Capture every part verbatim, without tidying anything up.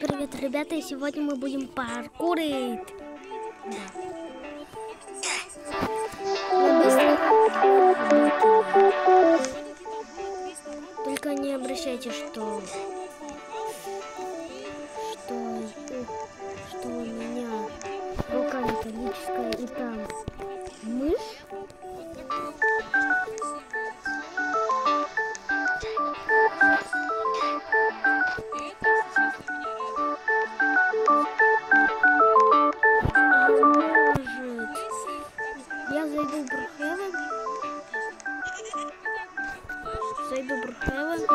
Привет, ребята, и сегодня мы будем паркурить. Да. Только не обращайте, что что что у меня рука металлическая и там мышь. Я зайду в Брухевен. Зайду в Брухевен.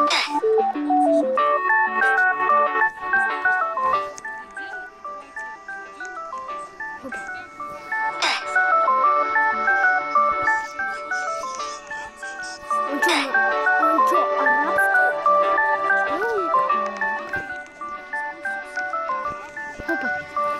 Он что, он что, арабский? Опа.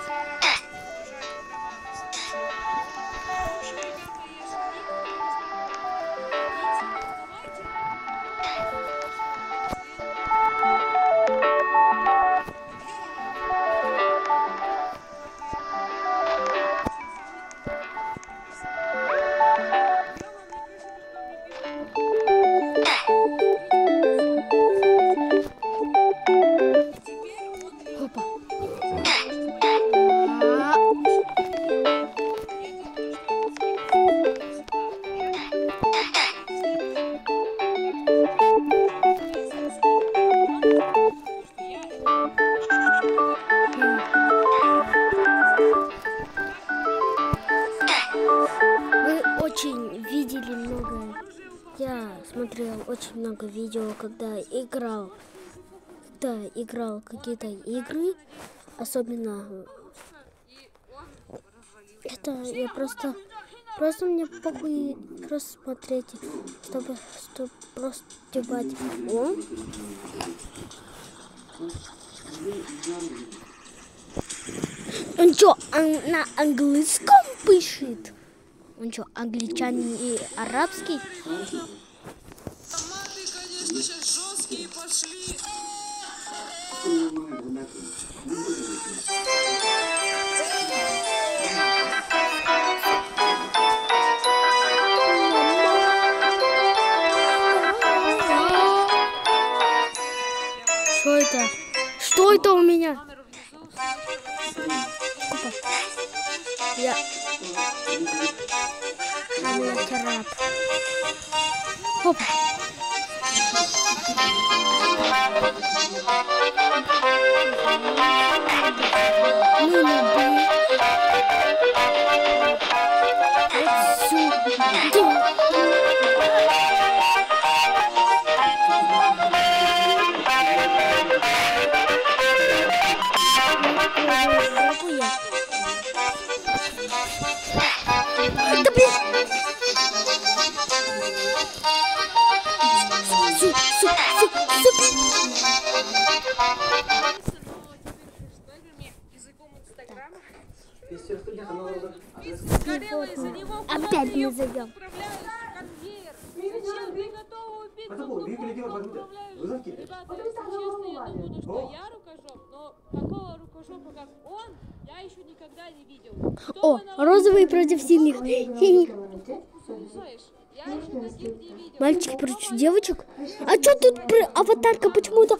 Очень видели много, я смотрел очень много видео, когда играл, да, играл какие-то игры, особенно, это я просто, просто мне похуй просто смотреть, чтобы, чтобы просто девать. О? Он что, он на английском пишет? Он что, англичанин и арабский? Томаты, конечно, сейчас жесткие пошли. Что это? Что это у меня? Опа. Я... Я краб. Опа. Ну, ну, блин. Да блин! Су, су, су, опять не зайдем. Зачем ты готова убить? Ребята, честно, я думаю, что я рукожоп, но такого рукожопа, как он, я еще никогда не видел. О, розовый против синих. Мальчики против девочек? А что тут аватарка почему-то?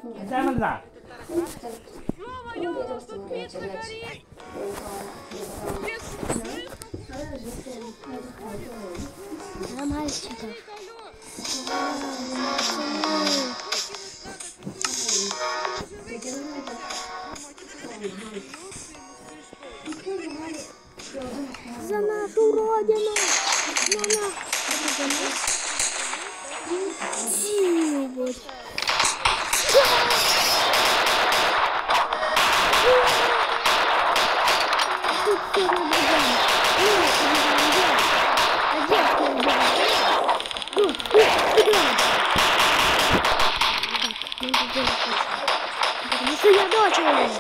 На мальчиков. За нашу родину! За нашу... Вот. Я дочь!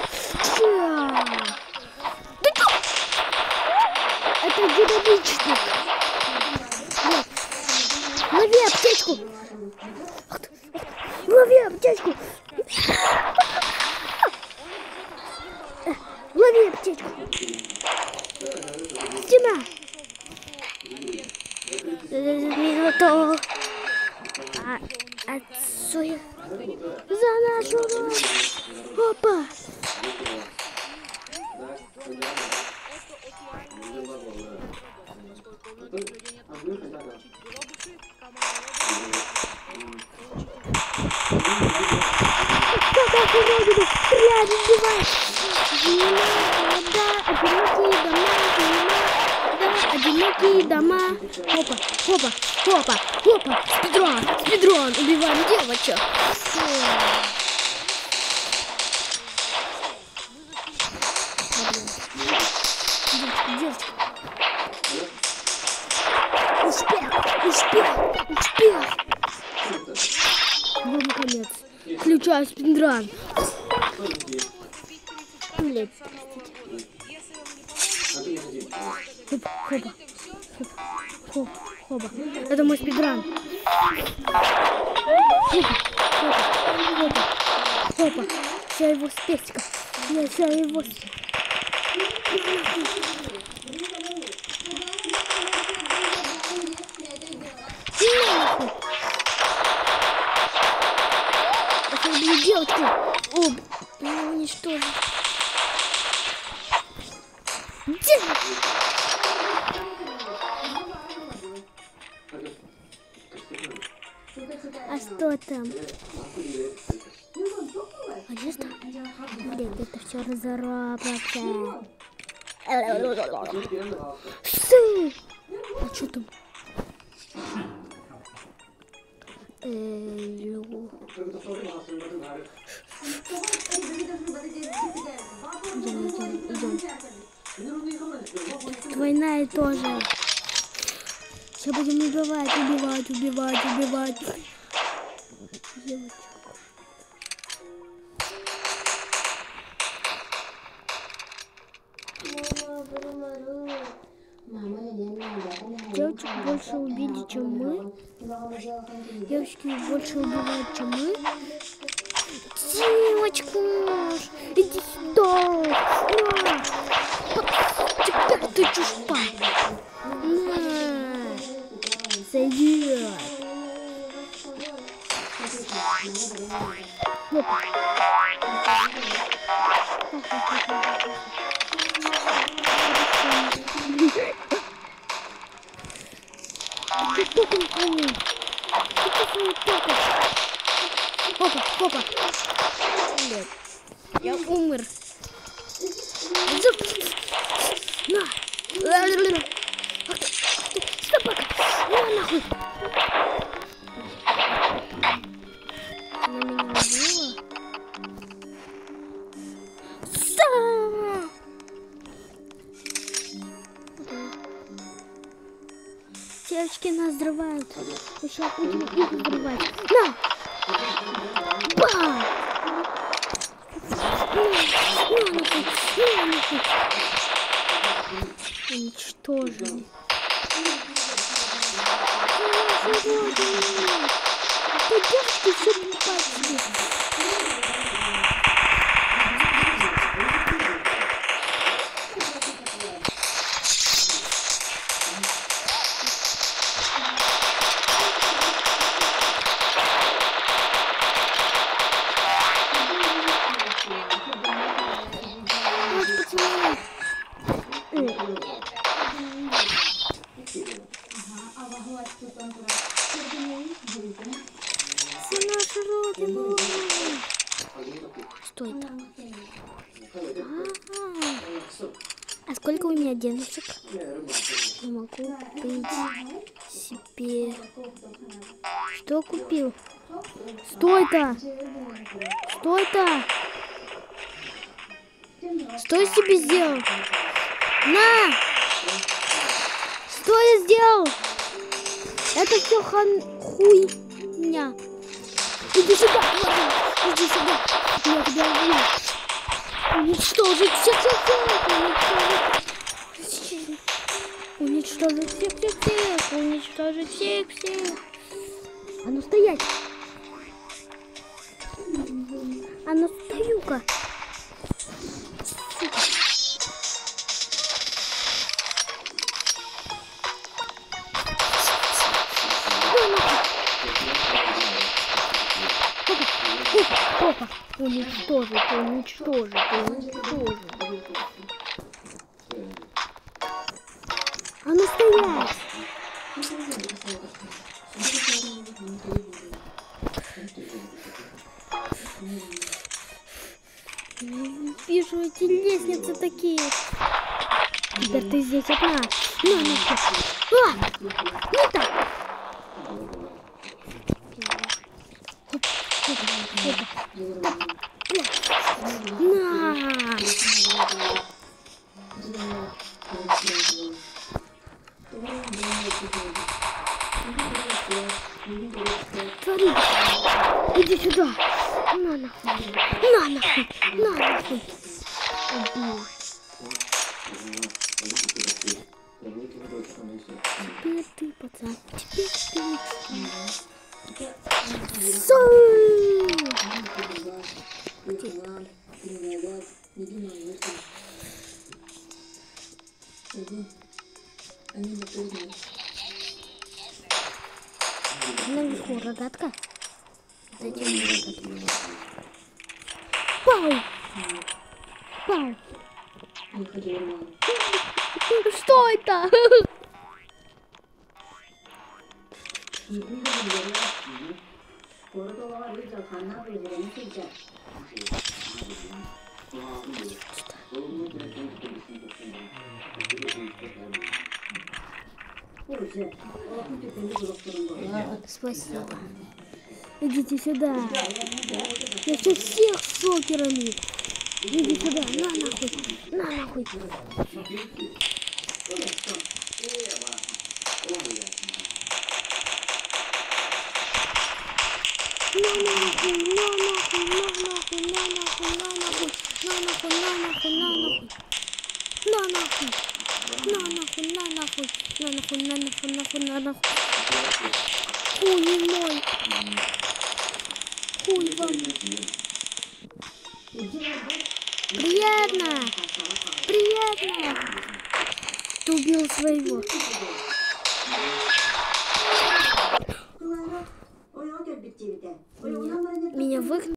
Это динамичник! Вот. Лови аптечку! Лови аптечку! Лови аптечку. Стена. Минуту. А, отсюда. За нашу родину. Опа. Как уродину! Стреляй, разбивай! Да, одинокие дома, да, одинокие дома. Опа, опа, опа, опа! Спидрон, спидрон! Убиваем девочек! Девочка, девочка! Успех, успех, успех! Вот наконец. Включаю спиндран. Блин. Хоба, хоба, хоба, хоба. Это мой спидран. Хоба, хоба, хоба, хоба. Я его с пестиком. Я, я его с... Девочку! О, меня уничтожили. Где? А что там? А где что? Блин, это все разорваться. Сы! А что там? Идем, идем, идем. Двойная тоже. Сейчас будем убивать, убивать, убивать, убивать. Девочек больше убили, чем мы. Девочки больше убивают, чем мы. Девочка, иди сюда. На. Теперь ты чушпа. На. Сойдет. Опа. Опа, опа. Нет. Я умер. На. Собака. На нахуй. Она меня убила. Са. Девочки нас взрывают. Сейчас будем их взрывать. На! Ба! На, нахуй! На, нахуй! Уничтожили. Ты девочки все покупают. Что это? А, а сколько у меня денежек? Я могу купить себе... Что купил? Что это? Что это? Что я себе сделал? На! Что я сделал? Это все хан... хуйня. Иди сюда, иди сюда. Я тебя убью. Уничтожить всех, всех, всех. Уничтожить всех, всех, всех. Уничтожить всех, всех. А ну стоять. А ну стою-ка. Сука. Уничтожить, уничтожить. А ну стоять! Вижу, эти лестницы такие. Теперь ты здесь одна. На, на, а! Не так! Хоп, хоп, хоп, хоп. На! Смотри, иди сюда. На нахуй, на нахуй, на нахуй. Теперь ты, пацан, теперь ты. Наверху рогатка. Зачем мне рогатка? Пау! Пау! Что это? Спасибо. Идите сюда. Я сейчас всех шокерами. Иди сюда. На нахуй. На нахуй. На нахуй, на нахуй, на нахуй, на нахуй, на нахуй, на нахуй, на нахуй, на нахуй. На нахуй. На нахуй, на нахуй, на нахуй, на нахуй, нахуй, на нахуй. Хуй мой. Хуй вам. Приятно. Приятно. Ты убил своего. Меня выгнали.